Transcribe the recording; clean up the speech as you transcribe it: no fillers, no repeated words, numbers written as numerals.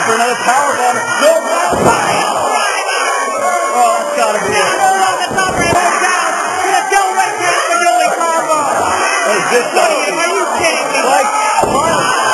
for another power bomb. No power bomb. Oh, that's gotta be it. On the top right down. Gonna go right past the goalie combo. What is this? Are you kidding me? Like,